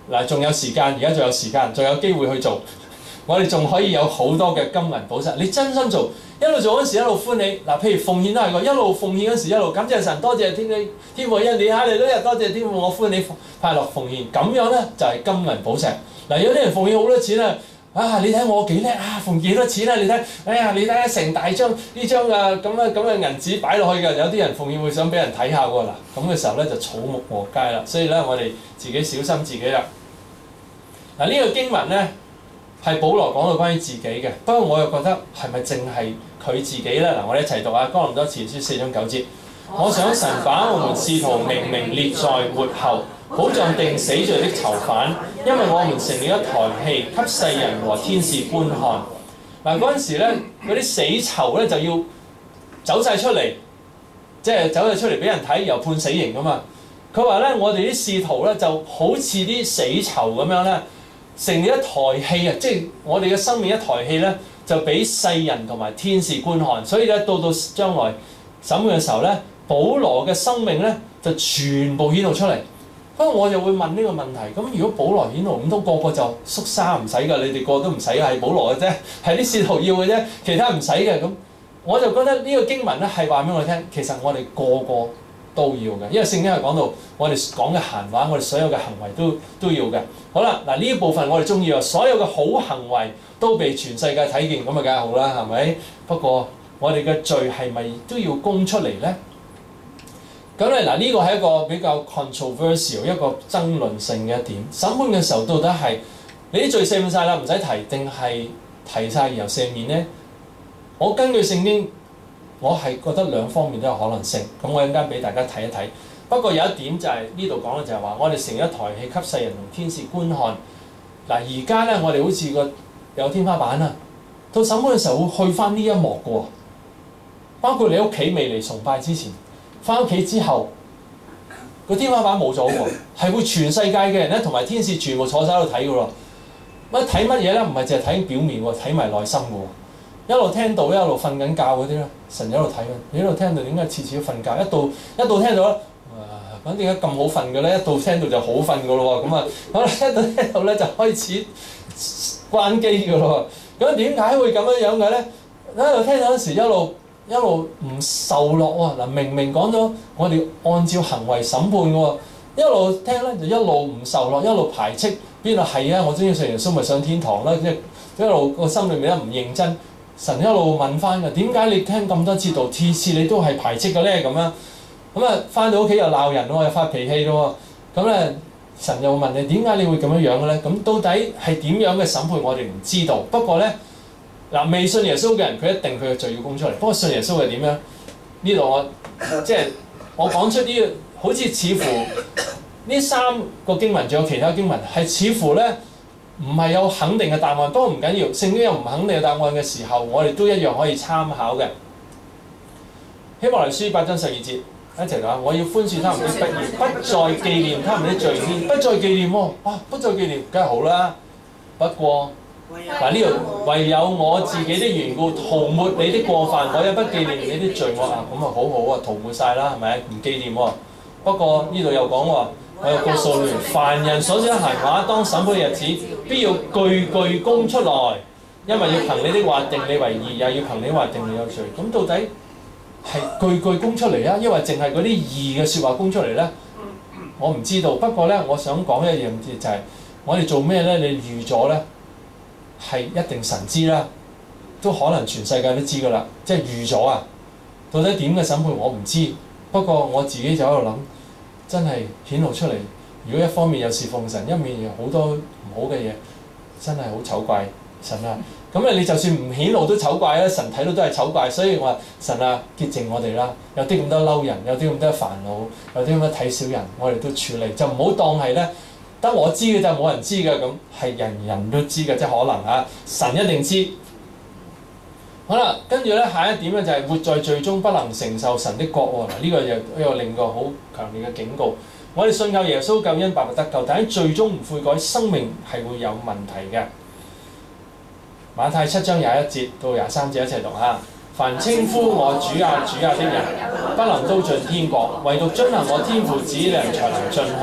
嗱，仲有時間，而家仲有時間，仲有機會去做。我哋仲可以有好多嘅金銀寶石。你真心做，一路做嗰時一路歡喜。嗱，譬如奉獻都係個，一路奉獻嗰時一路感謝神，多謝天父恩典，哈利路亞，多謝天父，我歡喜快樂奉獻。咁樣咧就係金銀寶石。嗱，有啲人奉獻好多錢啊！啊，你睇我幾叻啊！奉獻幾多錢啊？你睇，哎呀，你睇成大張呢張啊咁嘅銀紙擺落去嘅。有啲人奉獻會想俾人睇下喎。嗱，咁嘅時候咧就草木禾稭啦。所以咧，我哋自己小心自己啦。嗱，呢個經文咧係保羅講到關於自己嘅，不過我又覺得係咪淨係佢自己咧？嗱，我哋一齊讀啊，《哥林多前書》4章9節。我想神把我們使徒明明列在末後，好像定死罪的囚犯，因為我們成了一台戲，給世人和天使觀看。嗱，嗰陣時咧，嗰啲死囚咧就要走晒出嚟，即係走晒出嚟俾人睇，又判死刑噶嘛。佢話咧，我哋啲使徒咧就好似啲死囚咁樣咧，成了一台戲啊！即係我哋嘅生命一台戲咧，就俾世人同埋天使觀看。所以咧，到將來審判嘅時候咧，保羅嘅生命咧就全部顯露出嚟。不過我就會問呢個問題：咁如果保羅顯露，唔通個個就縮沙唔使㗎？你哋個個都唔使㗎，係保羅嘅啫，係啲使徒要嘅啫，其他唔使嘅。咁我就覺得呢個經文咧係話俾我哋聽，其實我哋個個都要嘅，因為聖經係講到我哋講嘅閒話，我哋所有嘅行為都要嘅。好啦，嗱，呢一部分我哋中意啊，所有嘅好行為都被全世界睇見，咁啊梗係好啦，係咪？不過我哋嘅罪係咪都要供出嚟咧？咁咧嗱，呢個係一個比較 controversial 一個爭論性嘅一點。審判嘅時候到底係你啲罪赦免晒啦，唔使提，定係提晒然後赦免咧？我根據聖經，我係覺得兩方面都有可能性。咁我陣間俾大家睇一睇。不過有一點就係呢度講嘅就係話，我哋成一台戲給世人同天使觀看。嗱，而家咧我哋好似個有天花板啊，到審判嘅時候會去翻呢一幕嘅喎。包括你屋企未嚟崇拜之前，翻屋企之後，個天花板冇咗喎，係會全世界嘅人咧同埋天使全部坐晒喺度睇嘅喎。乜睇乜嘢咧？唔係淨係睇表面喎，睇埋內心嘅喎。一路聽到一路瞓緊覺嗰啲咧，神一路睇緊。你一路聽到點解次次都瞓覺？一到聽到咧，咁點解咁好瞓嘅咧？一到聽到就好瞓嘅咯喎。咁啊，好啦，一到聽到咧就開始關機嘅咯喎。咁點解會咁樣嘅咧？一路聽到嗰時一路唔受落喎。嗱，明明講咗我哋按照行為審判嘅喎，一路聽咧就一路唔受落，一路排斥。邊度係啊？我中意信耶穌咪上天堂啦！即係一路個心裏面咧唔認真。神一路問翻嘅，點解你聽咁多次道，次次你都係排斥嘅咧？咁樣咁啊，翻到屋企又鬧人喎，又發脾氣咯喎。咁咧，神又問你點解你會咁樣樣嘅咧？咁到底係點樣嘅審判，我哋唔知道。不過咧，嗱，未信耶穌嘅人，佢一定佢嘅罪要供出嚟。不過信耶穌係點樣？呢度我即係我講出呢個，好似似乎呢三個經文，仲有其他經文，係似乎咧。唔係有肯定嘅答案，不過唔緊要。聖經有唔肯定嘅答案嘅時候，我哋都一樣可以參考嘅。希伯來書8章12節一齊講：我要寬恕他們的不義，不再紀念他們的罪孽，不再紀念喎。不再紀念，梗係好啦。不過嗱，呢度唯有我自己的緣故，塗抹你的過犯，我也不紀念你的罪惡啊。咁啊，好好啊，塗抹晒啦，係咪？唔紀念喎。不過呢度又講喎。我又告訴你，凡人所講閒話，當審判日子，必要句句供出來，因為要憑你的話定你為義，又要憑你的話定你有罪。咁到底係句句供出嚟啊，抑或淨係嗰啲義嘅説話供出嚟咧？我唔知道。不過咧，我想講一樣嘢就係，我哋做咩咧？你預咗咧，係一定神知啦，都可能全世界都知㗎啦，即係預咗啊。到底點嘅審判我唔知，不過我自己就喺度諗。真係顯露出嚟。如果一方面有侍奉神，一面有好多唔好嘅嘢，真係好醜怪神啊！咁你就算唔顯露都醜怪啦，神睇到都係醜怪。所以我話神啊，潔淨我哋啦。有啲咁多嬲人，有啲咁多煩惱，有啲咁多睇小人，我哋都處理，就唔好當係咧得我知嘅就冇人知嘅咁，係人人都知嘅，即係可能啊，神一定知。好啦，跟住咧下一點咧就係活在罪中不能承受神的國喎。嗱，呢個又另一個好強烈嘅警告。我哋信靠耶穌救恩白白得救，但喺罪中唔悔改，生命係會有問題嘅。馬太7章21節到23節一齊讀下。凡稱呼我主啊主啊的人，不能都進天國，唯獨遵行我天父旨意的人才能進去。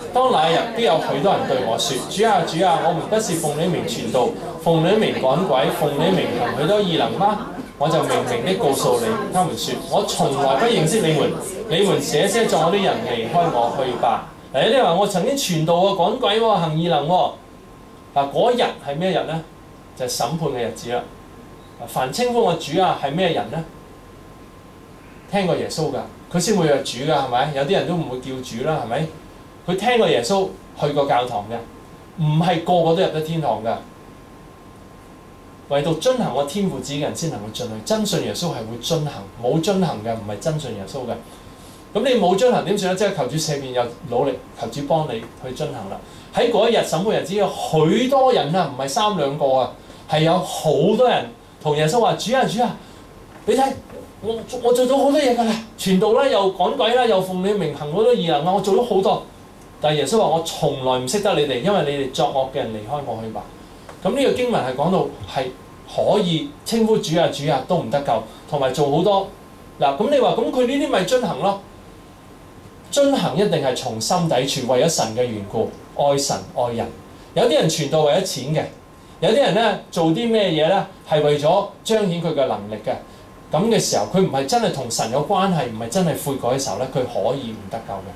當那日必有許多人對我說：主啊，主啊，我們不是奉你名傳道，奉你名趕鬼，奉你名行許多異能嗎？我就明明的告訴你，他們說：我從來不認識你們，你們這些作惡的人離開我去吧。嗱，有啲話我曾經傳道喎，趕鬼喎，行異能喎。嗱，嗰日係咩日呢？就係審判嘅日子啦。凡稱呼我主啊，係咩人呢？聽過耶穌㗎，佢先會係主㗎，係咪？有啲人都唔會叫主啦，係咪？佢聽過耶穌，去過教堂嘅，唔係個個都入得天堂㗎。唯獨遵行我天父旨嘅人先能夠進去。真信耶穌係會遵行，冇遵行嘅唔係真信耶穌嘅。咁你冇遵行點算咧？即係求主赦免，又努力求主幫你去遵行啦。喺嗰一日審判日子有許多人啊，唔係3、2個啊，係有好多人同耶穌話：主啊，主啊，你睇我做咗好多嘢㗎啦，傳道啦，又趕鬼啦，又奉你名行好多異能啊，我做咗好多。但係耶穌話：我從來唔識得你哋，因為你哋作惡嘅人離開我去吧。咁呢個經文係講到係可以稱呼主啊主啊都唔得救，同埋做好多嗱。咁你話咁佢呢啲咪遵行咯？遵行一定係從心底處，為咗神嘅緣故，愛神愛人。有啲人傳道為咗錢嘅，有啲人咧做啲咩嘢咧係為咗彰顯佢嘅能力嘅。咁嘅時候，佢唔係真係同神有關係，唔係真係悔改嘅時候咧，佢可以唔得救嘅。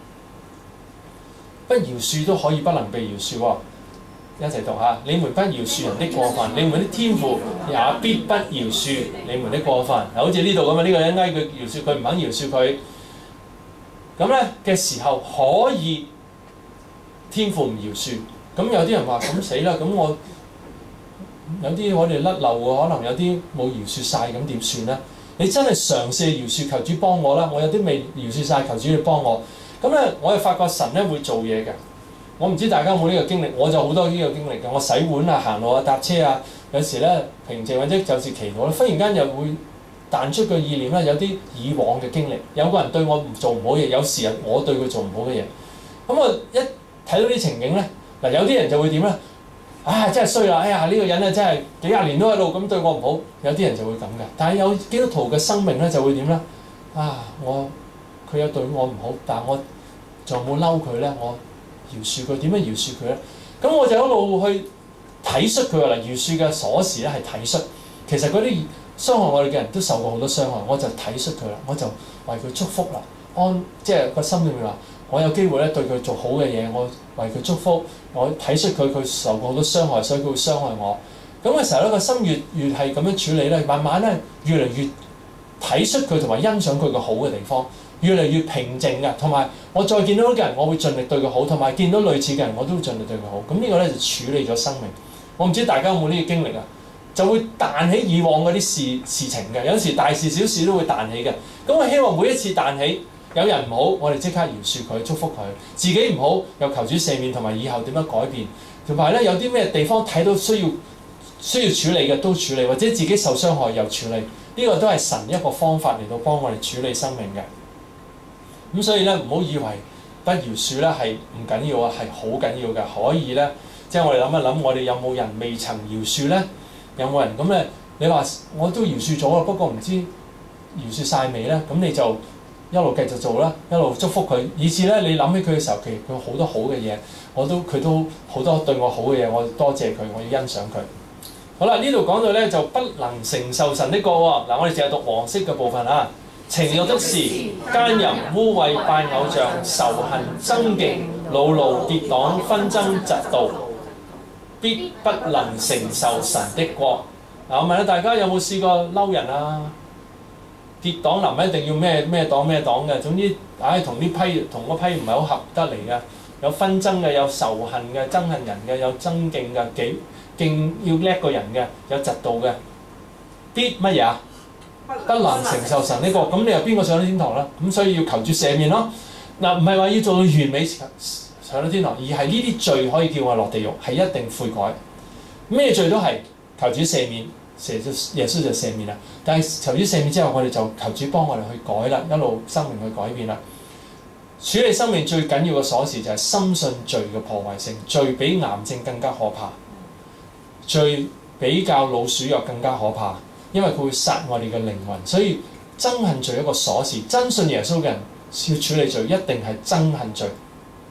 不饒恕都可以不能被饒恕喎。一齊讀下：你們不饒恕人的過犯，你們的天父也必不饒恕你們的過犯。嗱，好似呢度咁啊，呢個人嗌佢饒恕，佢唔肯饒恕佢。咁咧嘅時候可以天父唔饒恕。咁有啲人話：咁死啦！咁我有啲我哋甩漏喎，可能有啲冇饒恕晒，咁點算咧？你真係嘗試饒恕，求主幫我啦！我有啲未饒恕晒，求主你幫我。咁咧，我又發覺神咧會做嘢嘅。我唔知大家有冇呢個經歷，我就好多呢個經歷嘅。我洗碗啊、行路啊、搭車啊，有時咧平靜或者就是祈禱咧，忽然間又會彈出個意念啦，有啲以往嘅經歷，有個人對我做唔好嘢，有時我對佢做唔好嘅嘢。咁我一睇到啲情景咧，嗱，有啲人就會點咧？啊，真係衰啦！哎呀，呢個人咧真係幾廿年都喺度咁對我唔好。有啲人就會咁嘅，但係有基督徒嘅生命咧就會點咧？啊，佢有對我唔好，但係我就冇嬲佢咧，我饒恕佢。點樣饒恕佢咧？咁我就一路去體恤佢啦。饒恕嘅鎖匙咧係體恤。其實嗰啲傷害我哋嘅人都受過好多傷害，我就體恤佢啦，我就為佢祝福啦。即係個心裏面話，我有機會咧對佢做好嘅嘢，我為佢祝福，我體恤佢，佢受過好多傷害，所以佢會傷害我。咁嘅時候咧，個心越係咁樣處理咧，慢慢咧越嚟越體恤佢同埋欣賞佢嘅好嘅地方，越嚟越平靜嘅。同埋我再見到嗰個人，我會盡力對佢好，同埋見到類似嘅人，我都會盡力對佢好。咁呢個咧就處理咗生命。我唔知大家有冇呢個經歷啊？就會彈起以往嗰啲事情嘅，有時大事小事都會彈起嘅。咁我希望每一次彈起，有人唔好，我哋即刻饒恕佢，祝福佢；自己唔好，又求主赦免，同埋以後點樣改變。同埋咧，有啲咩地方睇到需要處理嘅都處理，或者自己受傷害又處理。呢個都係神一個方法嚟到幫我哋處理生命嘅。咁所以咧，唔好以為不饒恕咧係唔緊要啊，係好緊要嘅。可以咧，即係我哋諗一諗，我哋有冇人未曾饒恕咧？有冇人咁咧？你話我都饒恕咗啦，不過唔知饒恕晒未咧？咁你就一路繼續做啦，一路祝福佢，以至咧你諗起佢嘅時候，其實佢好多好嘅嘢，佢都好多對我好嘅嘢，我多謝佢，我要欣賞佢。好啦，呢度講到咧就不能承受神的國喎。嗱，我哋淨係讀黃色嘅部分啊。情慾的事、奸淫、污穢、拜偶像、仇恨、爭競、惱怒、結黨、紛爭、嫉妒，必不能承受神的國。嗱，我問下大家有冇試過嬲人啊？結黨唔一定要咩黨嘅，總之同嗰批唔係好合得嚟嘅，有紛爭嘅，有仇恨嘅，憎恨人嘅，有爭競嘅，勁要叻過人嘅，有嫉妒嘅，必乜嘢啊？不能承受神呢個，咁你又邊個上到天堂啦？咁所以要求主赦免咯。嗱，唔係話要做到完美上到天堂，而係呢啲罪可以叫我落地獄，係一定悔改。咩罪都係求主赦免，耶穌就赦免啦。但係求主赦免之後，我哋就求主幫我哋去改啦，一路生命去改變啦。處理生命最緊要嘅鎖匙就係深信罪嘅破壞性，罪比癌症更加可怕，罪比較老鼠藥更加可怕。因為佢會殺我哋嘅靈魂，所以憎恨罪一個鎖匙。真信耶穌嘅人要處理罪，一定係憎恨罪。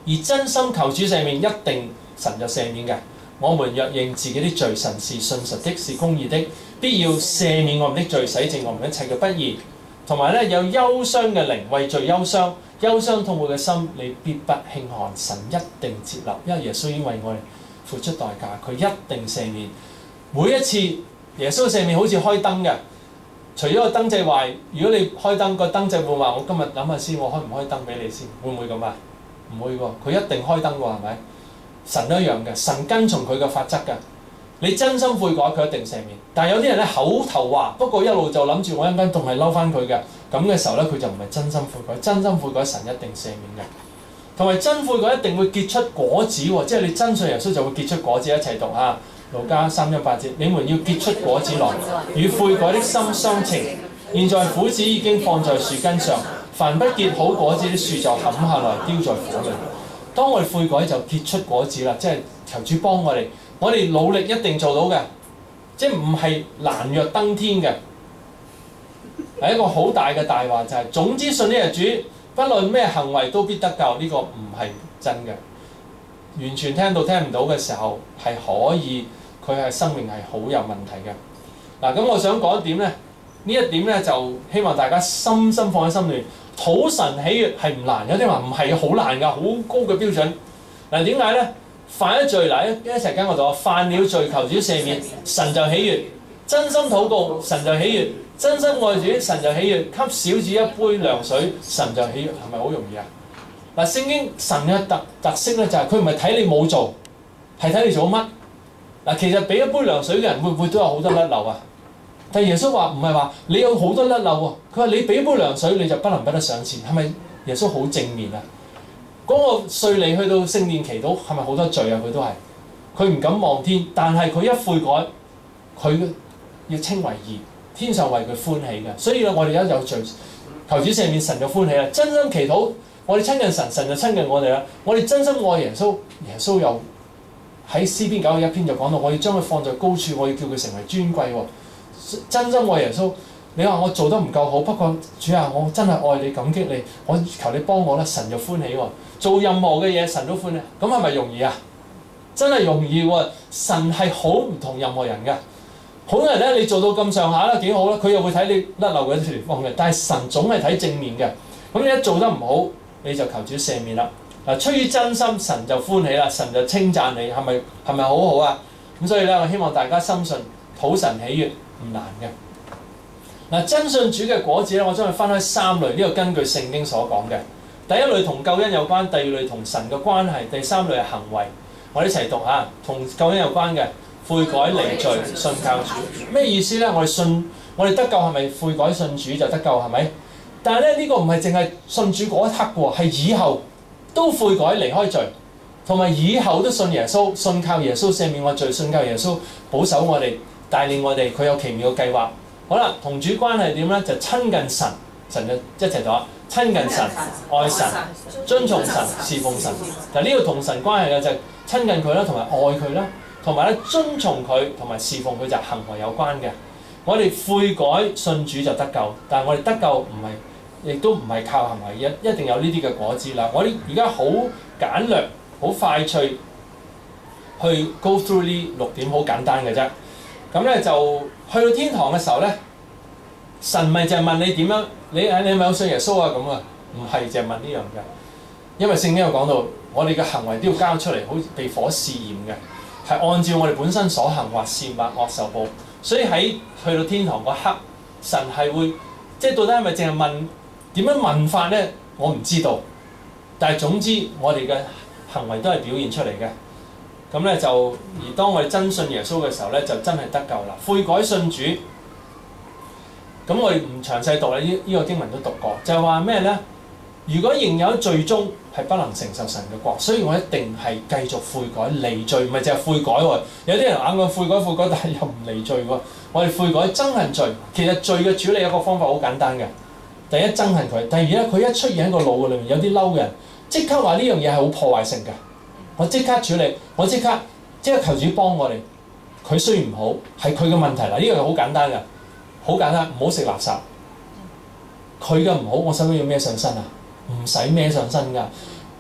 而真心求主赦免，一定神就赦免嘅。我們若認自己的罪，神是信實的，是公義的，必要赦免我們的罪，洗淨我們一切嘅不義。同埋咧，有憂傷嘅靈為罪憂傷，憂傷痛苦嘅心，你必不輕看，神一定接納，因為耶穌已經為我哋付出代價，佢一定赦免。每一次耶穌赦免好似開燈嘅，除咗個燈掣壞，如果你開燈個燈掣會話，我今日諗下先，我開唔開燈俾你先，會唔會咁啊？唔會喎，佢一定開燈喎，係咪？神都一樣嘅，神跟從佢嘅法則嘅。你真心悔改，佢一定赦免。但係有啲人咧口頭話，不過一路就諗住我一陣間仲係嬲翻佢嘅，咁嘅時候咧，佢就唔係真心悔改。真心悔改，神一定赦免嘅。同埋真悔改一定會結出果子喎，即係你真信耶穌就會結出果子。一齊讀啊，路加3:18節，你們要結出果子來，與悔改的心相稱。現在斧子已經放在樹根上，凡不結好果子的樹就砍下來丟在火裏。當我哋悔改就結出果子啦，即係求主幫我哋。我哋努力一定做到嘅，即係唔係難若登天嘅，係一個好大嘅大話就係、是、總之信呢個主，不論咩行為都必得救。呢、這個唔係真嘅，完全聽到聽唔到嘅時候係可以，佢係生命係好有問題嘅。嗱，咁我想講一點咧，呢一點咧就希望大家深深放喺心裏。討神喜悅係唔難，有啲話唔係好難㗎，好高嘅標準。嗱，點解咧？犯咗罪，嗱一齊跟我讀，犯了罪求主赦免，神就喜悅；真心禱告，神就喜悅；真心愛主，神就喜悅；給小子一杯涼水，神就喜悅。係咪好容易啊？嗱，聖經神嘅特色咧就係佢唔係睇你冇做，係睇你做乜。嗱，其實俾一杯涼水嘅人會唔會都有好多甩漏啊？但係耶穌話唔係話你有好多甩漏喎，佢話你俾杯涼水你就不能不得上前，係咪耶穌好正面啊？嗰個稅吏去到聖殿祈禱，係咪好多罪啊？佢都係，佢唔敢望天，但係佢一悔改，佢要稱為義，天上為佢歡喜嘅。所以咧，我哋一有罪，求主赦免，神就歡喜啦。真心祈禱，我哋親近神，神就親近我哋啦。我哋真心愛耶穌，耶穌又喺詩篇91篇就講到，我要將佢放在高處，我要叫佢成為尊貴喎。真心愛耶穌。你話我做得唔夠好，不過主啊，我真係愛你，感激你，我求你幫我啦，神就歡喜喎。做任何嘅嘢，神都歡喜，咁係咪容易啊？真係容易喎！神係好唔同任何人嘅。好多人咧，你做到咁上下啦，幾好啦，佢又會睇你甩漏嘅地方嘅。但係神總係睇正面嘅。咁你一做得唔好，你就求主赦免啦。嗱，出於真心，神就歡喜啦，神就稱讚你，係咪好好啊？咁所以咧，我希望大家深信討神喜悅唔難嘅。嗱，真信主嘅果子咧，我將佢分開3類，呢個根據聖經所講嘅。第一類同救恩有關，第二類同神嘅關係，第三類係行為。我哋一齊讀下，同救恩有關嘅悔改離罪信靠主。咩意思咧？我哋信，我哋得救係咪悔改信主就得救係咪？但係咧，呢個唔係淨係信主嗰一刻喎，係以後都悔改離開罪，同埋以後都信耶穌，信靠耶穌赦免我罪，信靠耶穌保守我哋，帶領我哋，佢有奇妙嘅計劃。好啦，同主關係點咧？就親近神，神就一齊讀啊！親近神、愛神、遵從神、侍奉神。嗱，呢個同神關係嘅就係親近佢啦，同埋愛佢啦，同埋咧遵從佢同埋侍奉佢就行為有關嘅。我哋悔改信主就得救，但係我哋得救唔係，亦都唔係靠行為，一定有呢啲嘅果子啦。我哋而家好簡略、好快脆去 go through 呢6點，好簡單嘅啫。咁咧就去到天堂嘅時候咧，神咪就係問你點樣？你係咪有信耶穌啊？咁啊，唔係就係問呢樣嘅，因為聖經有講到，我哋嘅行為都要交出嚟，好似被火試驗嘅，係按照我哋本身所行，或善或惡受報。所以喺去到天堂嗰刻，神係會即係到底係咪淨係問點樣問法咧？我唔知道，但係總之我哋嘅行為都係表現出嚟嘅。咁咧就而當我哋真信耶穌嘅時候咧，就真係得救啦。悔改信主，咁我哋唔詳細讀啦，呢個經文都讀過，就係話咩咧？如果仍有罪中，係不能承受神嘅國，所以我一定係繼續悔改離罪，唔係淨係悔改喎。有啲人硬講悔改，但係又唔離罪喎。我哋悔改憎恨罪，其實罪嘅處理有個方法好簡單嘅。第一憎恨佢，第二咧佢一出現喺個腦裏面有啲嬲嘅人，即刻話呢樣嘢係好破壞性嘅。我即刻處理，我即刻求主幫我哋。佢雖然唔好，係佢嘅問題啦。呢樣嘢好簡單嘅，好簡單，唔好食垃圾。佢嘅唔好，我使唔使要孭上身啊？唔使孭上身㗎。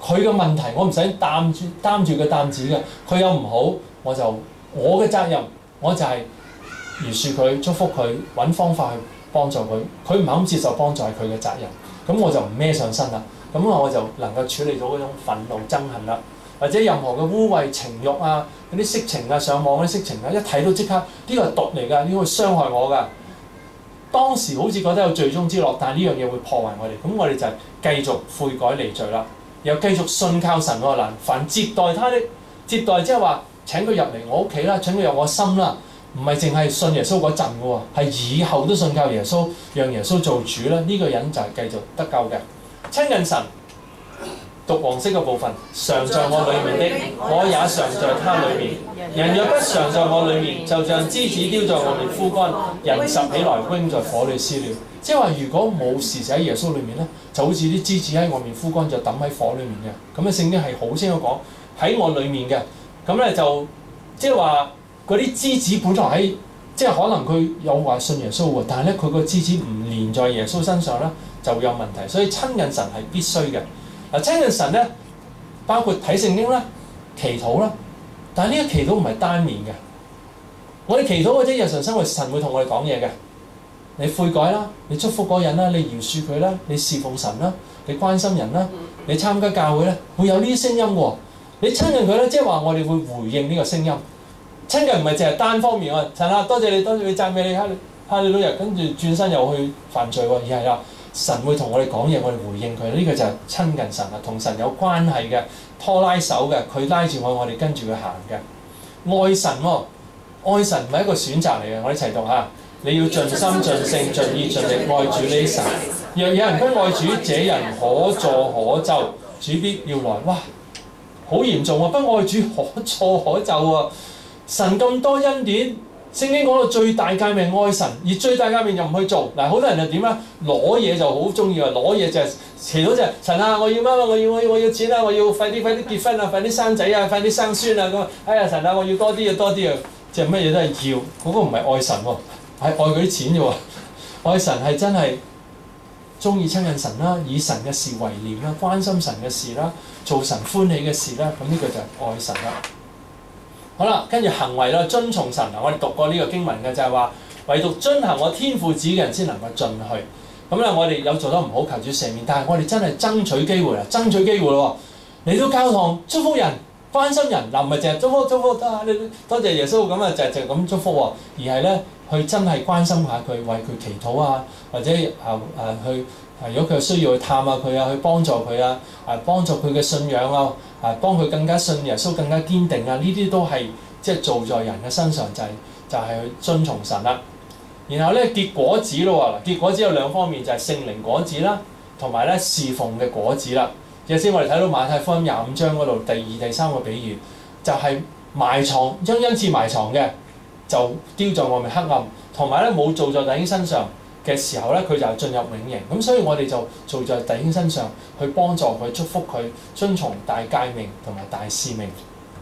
佢嘅問題，我唔使擔住個擔子嘅。佢有唔好，我嘅責任，我就係饒恕佢、祝福佢，揾方法去幫助佢。佢唔肯接受幫助係佢嘅責任，咁我就唔孭上身啦。咁我就能夠處理到嗰種憤怒、憎恨啦，或者任何嘅污穢、情慾啊、嗰啲色情啊、上網嗰啲色情啊，一睇到即刻呢個係毒嚟㗎，呢個會傷害我㗎。當時好似覺得有罪中之樂，但係呢樣嘢會破壞我哋，咁我哋就繼續悔改離罪啦，又繼續信靠神喎。嗱，凡接待他的，接待即係話請佢入嚟我屋企啦，請佢入我心啦，唔係淨係信耶穌嗰陣嘅喎，係以後都信靠耶穌，讓耶穌做主啦。呢個人就係繼續得救嘅。親近神，讀黃色嘅部分，常在我裏面的，我也常在他裏面。人若不常在我裏面，就像枝子丟在外面枯乾，人拾起來扔在火裏燒了。即係話，如果冇時時喺耶穌裏面咧，就好似啲枝子喺外面枯乾，就抌喺火裏面嘅。咁嘅聖經係好清楚講喺我裏面嘅。咁咧就即係話嗰啲枝子本來喺，即係可能佢有話信耶穌喎，但係咧佢個枝子唔連在耶穌身上咧，就會有問題。所以親近神係必須嘅。嗱，親近神咧，包括睇聖經啦、祈禱啦。但係呢個祈禱唔係單面嘅，我哋祈禱或者日常生活，神會同我哋講嘢嘅。你悔改啦，你祝福嗰人啦，你饒恕佢啦，你侍奉神啦，你關心人啦，你參加教會咧，會有呢啲聲音喎。你親近佢咧，即係話我哋會回應呢個聲音。親近唔係淨係單方面喎，神啊，多謝你，讚美你，哈利路亞，跟住轉身又去犯罪喎，而係啦，神會同我哋講嘢，我哋回應佢，呢個就係親近神啊，同神有關係嘅，拖拉手嘅，佢拉住我哋跟住佢行嘅。愛神喎，愛神唔係一個選擇嚟嘅，我哋一齊讀下。你要盡心盡性盡意盡力愛主呢神。若有人不愛主，這人可詛可咒，主必要來。哇，好嚴重喎！不愛主可詛可咒喎。神咁多恩典，聖經講到最大誡命愛神，而最大誡命又唔去做。嗱，好多人就點啊？攞嘢就好中意啊！攞嘢就係祈禱就係神啊！我要乜乜？我要錢啊！我要快啲結婚啊！快啲生仔啊！快啲生孫啊！咁哎呀神啊！我要多啲啊！多啲啊！即係乜嘢都係要，嗰個唔係愛神喎。係愛佢啲錢啫喎，愛神係真係中意親近神啦，以神嘅事為念啦，關心神嘅事啦，做神歡喜嘅事啦，咁呢個就係愛神啦。好啦，跟住行為啦，遵從神啊！我哋讀過呢個經文嘅就係話，唯獨遵行我天父旨嘅人先能夠進去。咁咧，我哋有做得唔好，求主赦免，但係我哋真係爭取機會啦，爭取機會咯喎！嚟到教堂祝福人、關心人，嗱唔係淨係祝福你多謝耶穌咁啊，就咁祝福喎，而係咧。去真係關心下佢，為佢祈禱啊，或者去如果佢有需要去探下佢啊，去幫助佢啊，幫助佢嘅信仰啊，幫佢更加信耶穌，更加堅定啊，呢啲都係即係做在人嘅身上，就係去遵從神啦。然後咧結果子咯喎，結果子有兩方面，就係聖靈果子啦，同埋咧侍奉嘅果子啦。頭先我哋睇到馬太福音25章嗰度第二、第三個比喻，就係埋藏將恩賜埋藏嘅。就丟在外面黑暗，同埋咧冇做在弟兄身上嘅時候咧，佢就進入永刑。咁所以我哋就做在弟兄身上，去幫助佢、祝福佢、遵從大誡命同埋大使命。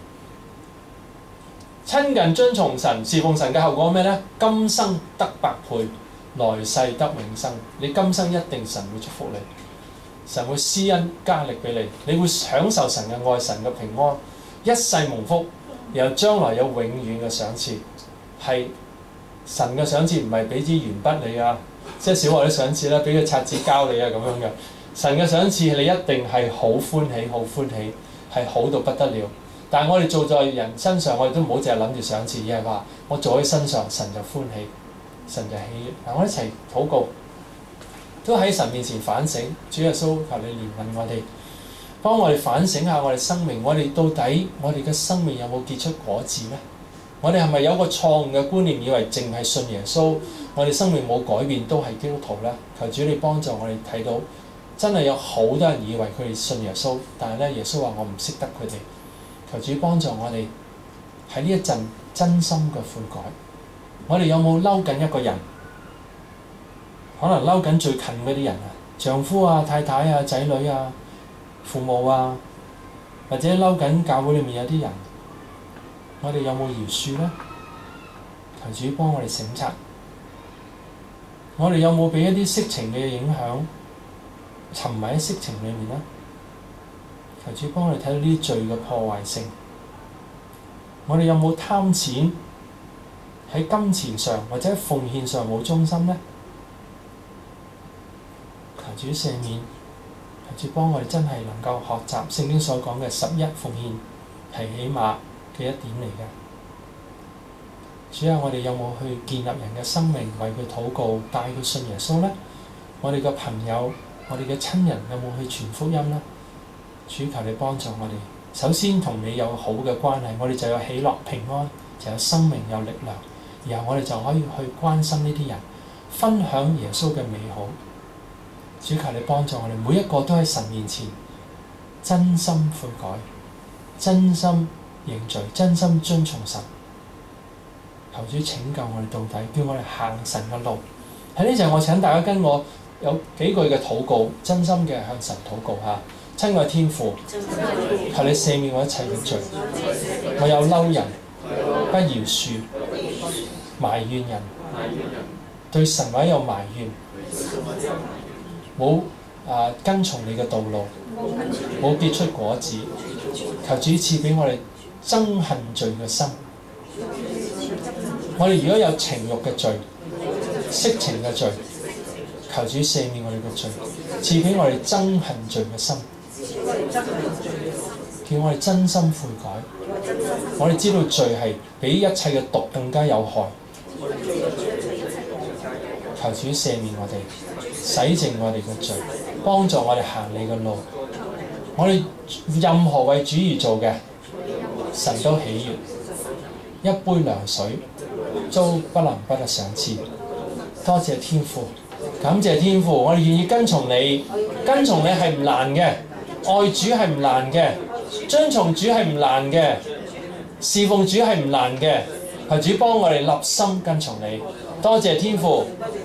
親近遵從神、侍奉神嘅後果咩咧？今生得百倍，來世得永生。你今生一定神會祝福你，神會施恩加力俾你，你會享受神嘅愛、神嘅平安，一世蒙福，然後將來有永遠嘅賞賜。係神嘅賞賜，唔係俾支鉛筆你啊，即係小學啲賞賜啦，俾個擦紙膠你啊咁樣嘅。神嘅賞賜你一定係好歡喜，好歡喜，係好到不得了。但係我哋做在人身上，我哋都唔好淨係諗住賞賜，而係話我做喺身上，神就歡喜，神就喜悅。嗱，我一齊禱告，都喺神面前反省。主耶穌，求你憐憫我哋，幫我哋反省下我哋生命，我哋到底我哋嘅生命有冇結出果子咧？我哋係咪有個錯誤嘅觀念，以為淨係信耶穌，我哋生命冇改變都係基督徒咧？求主你幫助我哋睇到，真係有好多人以為佢哋信耶穌，但係咧耶穌話我唔識得佢哋。求主幫助我哋喺呢一陣真心嘅悔改。我哋有冇嬲緊一個人？可能嬲緊最近嗰啲人啊，丈夫啊、太太啊、仔女啊、父母啊，或者嬲緊教會裏面有啲人。我哋有冇饒恕呢？求主幫我哋省察。我哋有冇俾一啲色情嘅影響，沉迷喺色情裏面呢？ 求主幫我哋睇到呢啲罪嘅破壞性。我哋有冇貪錢喺金錢上或者奉獻上冇忠心呢？求主赦免，求主幫我哋真係能夠學習聖經所講嘅11奉獻係起碼嘅一點嚟嘅。主啊，我哋有冇去建立人嘅生命，為佢禱告，帶佢信耶穌呢？我哋嘅朋友、我哋嘅親人有冇去傳福音呢？主，求你幫助我哋。首先同你有好嘅關係，我哋就有喜樂平安，就有生命有力量，然後我哋就可以去關心呢啲人，分享耶穌嘅美好。主，求你幫助我哋每一個都喺神面前真心悔改，真心認罪，真心遵從神。求主拯救我哋到底，叫我哋行神嘅路。喺呢陣，我請大家跟我有幾句嘅禱告，真心嘅向神禱告嚇。親愛天父，求你赦免我一切嘅罪。我有嬲人、不饒恕、埋怨人，對神位有埋怨，冇跟從你嘅道路，冇結出果子。求主賜俾我哋憎恨罪嘅心。我哋如果有情慾嘅罪、色情嘅罪，求主赦免我哋嘅罪，賜俾我哋憎恨罪嘅心，叫我哋真心悔改。我哋知道罪係比一切嘅毒更加有害。求主赦免我哋，洗淨我哋嘅罪，幫助我哋行你嘅路。我哋任何為主而做嘅，神都喜悅。一杯涼水都不能不得賞賜。多謝天父，感謝天父，我哋願意跟從你。跟從你係唔難嘅，愛主係唔難嘅，遵從主係唔難嘅，侍奉主係唔難嘅。求主幫我哋立心跟從你。多謝天父，